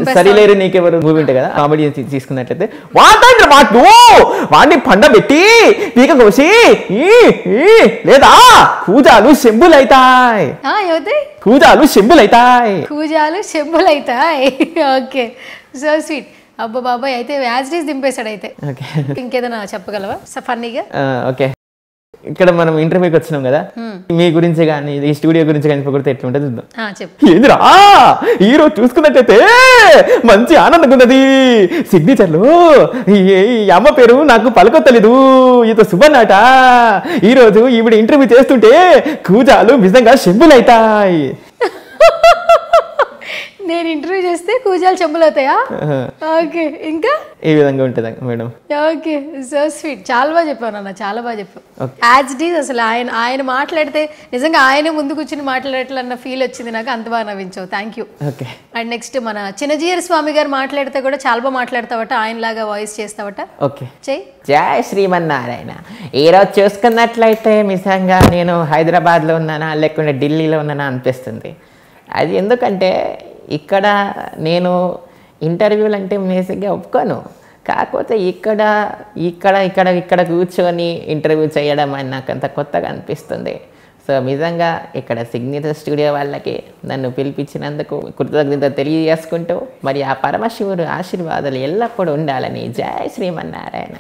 సరిలేరు నీకెవరు movie ఉంటాయి కదా, comedy తీసుకున్నట్లయితే వాడిని పండబెట్టి పీక కోసి లేదా కూజాలు శంభులైతాయి, కూజాలు శంభులైతాయి, కూజాలు శంభులైతాయి. Okay, so sweet. అబ్బా బాబాయ్, అయితే యాజ్ దింపేశాడు. అయితే ఇంకేదైనా చెప్పగలవా ఫన్నీగా? ఓకే, ఇక్కడ మనం ఇంటర్వ్యూకి వచ్చినాం కదా, మీ గురించి కానీ ఈ స్టూడియో గురించి కానీ కొడితే ఎట్లుంటుంది చూద్దాం. ఏందిరా హీరో చూసుకున్నట్టయితే మంచి ఆనందంగా ఉన్నది, సిగ్నేచర్లు ఈ అమ్మ పేరు నాకు పలకొత్తలేదు, ఇది శుభనాట, ఈ రోజు ఈవిడ ఇంటర్వ్యూ చేస్తుంటే కూజాలు నిజంగా శంభులైతాయి. నేను ఇంటర్వ్యూ చేస్తే కూజాలు చెంబులు అవుతాయా? ఓకే, ఇంకా ఈ విధంగా ఉంటుంది మేడం. Okay, so sweet. చాలా బాగా చెప్పావు నాన్న, చాలా బాగా చెప్పావు. యాజ్ ఇట్ ఈజ్ అసలు ఆయన మాట్లాడితే నిజంగా ఆయన ముందు కూర్చుని మాట్లాడేట్లన్న ఫీల్ వచ్చింది నాకు. అంత బాగా నవ్వించావు, thank you. Okay, and next మన చిన్నజీయర్ స్వామి గారు మాట్లాడితే కూడా చాలా బాగా మాట్లాడతావట, ఆయనలాగా వాయిస్ చేస్తావట. ఓకే, చెయ్యి. జై శ్రీమన్నారాయణ. ఈరోజు చూసుకున్నట్లయితే నిజంగా నేను హైదరాబాద్లో ఉన్నానా లేకుంటే ఢిల్లీలో ఉన్నానా అనిపిస్తుంది. అది ఎందుకంటే ఇక్కడ నేను ఇంటర్వ్యూలు అంటే బేసిక్గా ఒప్పుకోను, కాకపోతే ఇక్కడ ఇక్కడ ఇక్కడ ఇక్కడ కూర్చొని ఇంటర్వ్యూ చేయడం అని నాకు అంత కొత్తగా అనిపిస్తుంది. సో నిజంగా ఇక్కడ సిగ్నేచర్ స్టూడియో వాళ్ళకి నన్ను పిలిపించినందుకు కృతజ్ఞత తెలియజేసుకుంటూ మరి ఆ పరమశివుడు ఆశీర్వాదాలు ఎల్లప్పుడూ ఉండాలని. జై Srimannarayana.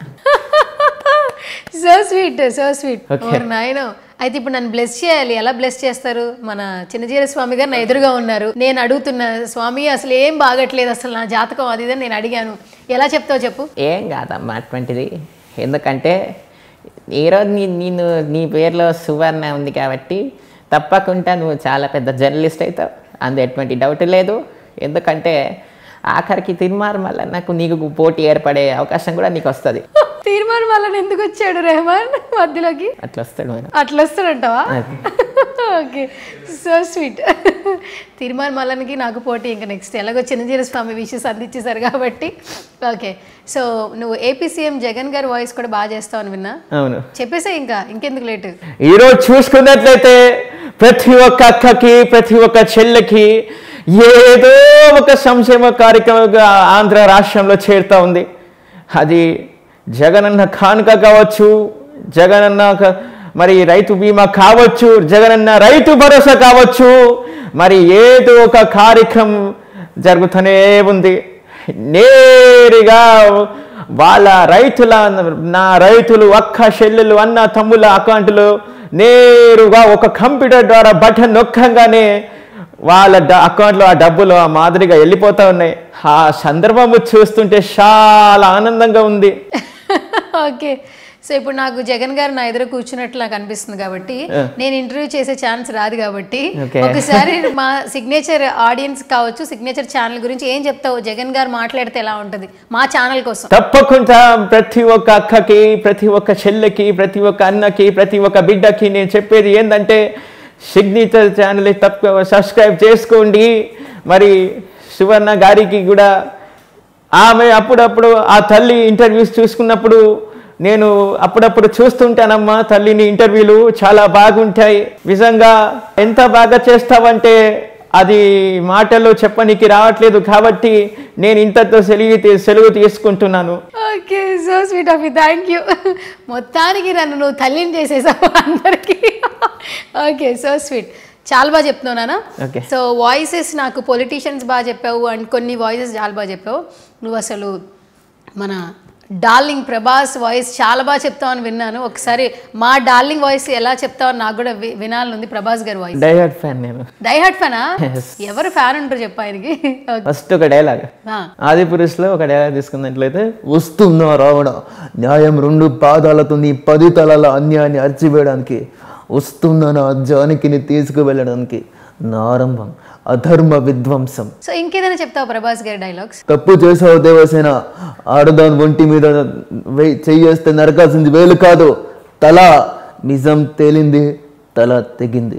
So sweet, so sweet. నాయనో, అయితే ఇప్పుడు నన్ను బ్లెస్ చేయాలి. ఎలా బ్లెస్ చేస్తారు? మన చిన్నజీర స్వామి గారు నా ఎదురుగా ఉన్నారు. నేను అడుగుతున్నా, స్వామి అసలు ఏం బాగట్లేదు, అసలు నా జాతకం అది ఇదని నేను అడిగాను. ఎలా చెప్తావు చెప్పు. ఏం కాదమ్మా అటువంటిది, ఎందుకంటే ఈరోజు నేను నీ పేరులో సువర్ణ ఉంది కాబట్టి తప్పకుండా నువ్వు చాలా పెద్ద జర్నలిస్ట్ అవుతావు, అందు ఎటువంటి డౌట్ లేదు. ఎందుకంటే ఆఖరికి తిరుమార్ మళ్ళీ నాకు నీకు పోటీ ఏర్పడే అవకాశం కూడా నీకు వస్తుంది. తిరుమార్ మళ్ళీ ఎందుకు వచ్చాడు రెహమాన్ మధ్యలోకి? అట్లా వస్తాడు, అట్లా వస్తాడంటావా? Okay, so sweet. తిరుమార్ మల్లనికి నాకు పోటీ. ఇంకా నెక్స్ట్ ఎలాగో చిన్నజీర స్వామి విషెస్ అందించేశారు కాబట్టి. ఓకే, సో నువ్వు ఏపీ సీఎం జగన్ గారి వాయిస్ కూడా బాగా చేస్తావు అని విన్నా. అవును, చెప్పేసే, ఇంకెందుకు లేటు. ఈరోజు చూసుకున్నట్లయితే ప్రతి ఒక్క అక్కకి ప్రతి ఒక్క చెల్లెకి ఏదో ఒక సంక్షేమ కార్యక్రమంగా ఆంధ్ర రాష్ట్రంలో చేరుతూ ఉంది. అది జగనన్న కానుక కావచ్చు, జగనన్న మరి రైతు బీమా కావచ్చు, జగనన్న రైతు భరోసా కావచ్చు, మరి ఏదో ఒక కార్యక్రమం జరుగుతూనే ఉంది. నేరుగా వాళ్ళ నా రైతులు అక్క చెల్లెలు అన్న తమ్ముళ్ళ అకౌంట్లు నేరుగా ఒక కంప్యూటర్ ద్వారా బటన్ నొక్కంగానే వాళ్ళ అకౌంట్లో ఆ డబ్బులు ఆ మాదిరిగా వెళ్ళిపోతూ ఉన్నాయి. ఆ సందర్భము చూస్తుంటే చాలా ఆనందంగా ఉంది. ఓకే, సో ఇప్పుడు నాకు జగన్ గారు నా ఎదురు కూర్చున్నట్లు నాకు అనిపిస్తుంది కాబట్టి నేను ఇంటర్వ్యూ చేసే ఛాన్స్ రాదు కాబట్టి ఒకసారి మా సిగ్నేచర్ ఆడియన్స్ కావచ్చు, సిగ్నేచర్ ఛానల్ గురించి ఏం చెప్తావు? జగన్ గారు మాట్లాడితే ఎలా ఉంటుంది మా ఛానల్ కోసం? తప్పకుండా ప్రతి ఒక్క అక్కకి, ప్రతి ఒక్క చెల్లెకి, ప్రతి ఒక్క అన్నకి, ప్రతి ఒక్క బిడ్డకి నేను చెప్పేది ఏంటంటే సిగ్నేచర్ ఛానల్ తప్ప సబ్స్క్రైబ్ చేసుకోండి. మరి సువర్ణ గారికి కూడా ఆమె అప్పుడప్పుడు ఆ తల్లి ఇంటర్వ్యూస్ చూసుకున్నప్పుడు నేను అప్పుడప్పుడు చూస్తుంటానమ్మా తల్లిని ఇంటర్వ్యూలు చాలా బాగుంటాయి. నిజంగా ఎంత బాగా చేస్తావంటే అది మాటల్లో చెప్పనీకి రావట్లేదు కాబట్టి నేను ఇంతతో సెలవు తీసుకుంటున్నాను. Okay, so sweet of you, thank you. మొత్తానికి నన్ను నువ్వు తల్లిని చేసేసావు అందరికీ. ఓకే, సో స్వీట్, చాలా బాగా చెప్తున్నావు నాన్న. సో వాయిసెస్ నాకు పొలిటీషియన్స్ బాగా చెప్పావు అండ్ కొన్ని వాయిసెస్ చాలా బాగా చెప్పావు. నువ్వు అసలు మన డార్లింగ్ ప్రభాస్ వాయిస్ చాలా బాగా చెప్తావు అని విన్నాను. ఒకసారి మా డార్లింగ్ వాయిస్ ఎలా చెప్తావు నాకు కూడా వినాలనుంది. ప్రభాస్ గారి వాయిస్. డై హార్ట్ ఫ్యాన్ నేను. డై హార్ట్ ఫ్యానా? ఎవరు ఫ్యాన్ అంటారు చెప్పు ఆయనకి. ఫస్ట్ ఒక డైలాగ్ ఆదిపురుషులో ఒక డైలాగ్ తీసుకున్నట్లయితే, వస్తున్నా రావణ న్యాయం 2 పాదాలతో నీ 10 తలాల అన్యాయాన్ని అర్చివేయడానికి, వస్తున్నా నా జానకిని తీసుకువెళ్ళడానికి, నా ఆరంభం అధర్మ విధ్వంసం. సో ఇంకేదైనా చెప్తావు ప్రభాస్ గారి డైలాగ్స్? తప్పు చేసావు దేవసేన, ఆడదాని ఒంటి మీద చెయ్యేస్తే నరకాల్సింది వేలు కాదు తల, నిజం తేలింది తల తెగింది.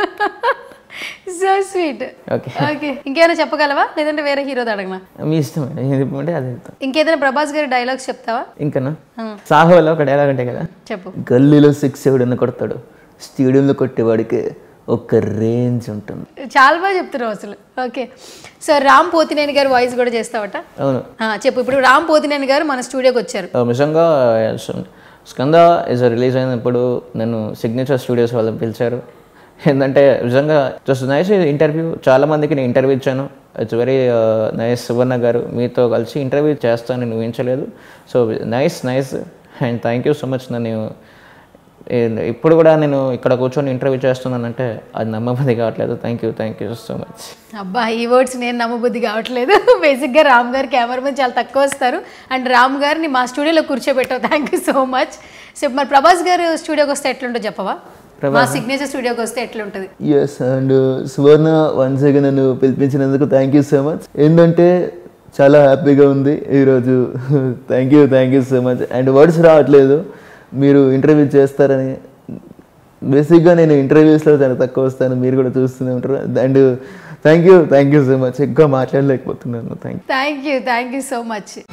So sweet. ఓకే, ఇంకేమైనా చెప్పగలవా లేదంటే వేరే హీరో అడగనా? మీ ఇష్టం, ఇంకేదైనా ప్రభాస్ గారి డైలాగ్స్ చెప్తావా? ఇంకనా సాహోలో ఒక డైలాగ్ ఉంటాయి కదా, చెప్పు. గల్లీలో 6 ఎవడన్నా కొడతాడు, స్టేడియంలో కొట్టేవాడికి ఒక రేంజ్ ఉంటుంది. చాలా బాగా చెప్తున్నావు అసలు. ఓకే, సో రామ్ పోతినేని గారు వాయిస్ కూడా చేస్తావట? అవును. చెప్పు. ఇప్పుడు రామ్ పోతినేని గారు మన స్టూడియోకి వచ్చారు. నిజంగా స్కంద ఇస్ రిలీజ్ అయినప్పుడు నన్ను సిగ్నేచర్ స్టూడియోస్ వాళ్ళని పిలిచారు. ఏంటంటే నిజంగా జస్ట్ నైస్ ఇంటర్వ్యూ. చాలామందికి నేను ఇంటర్వ్యూ ఇచ్చాను. It's very nice. సువర్ణ గారు మీతో కలిసి ఇంటర్వ్యూ చేస్తానని ఊహించలేదు. So nice and thank you so much. నన్ను ఇప్పుడు కూడా నేను ఇక్కడ కూర్చొని ఇంటర్వ్యూ చేస్తున్నానంటే అది నమ్మబుద్ధి కావట్లేదు. Thank you so much. అబ్బా, ఈ వర్డ్స్ నేను నమ్మబుద్ధి కావట్లేదు. బేసిక్గా రామ్ గారు కెమెరామెన్ చాలా తక్కువ వస్తారు అండ్ రామ్ గారిని మా స్టూడియోలో కూర్చోబెట్టావు. Thank you so much. So మరి ప్రభాస్ గారు స్టూడియోకి వస్తే ఎట్లుంటుందో చెప్పవా? మా సిగ్నేచర్ స్టూడియోకి వస్తే ఎట్లుంటుంది? Yes, and Suvarna once again నన్ను పిలిపించినందుకు థ్యాంక్ యూ సో మచ్. ఏంటంటే చాలా హ్యాపీగా ఉంది ఈరోజు. Thank you so much. And words రావట్లేదు మీరు ఇంటర్వ్యూ చేస్తారని. బేసిక్గా నేను ఇంటర్వ్యూస్లో చాలా తక్కువ వస్తాను, మీరు కూడా చూస్తూనే ఉంటారు. And thank you so much. ఎక్కువ మాట్లాడలేకపోతున్నాను. Thank you so much.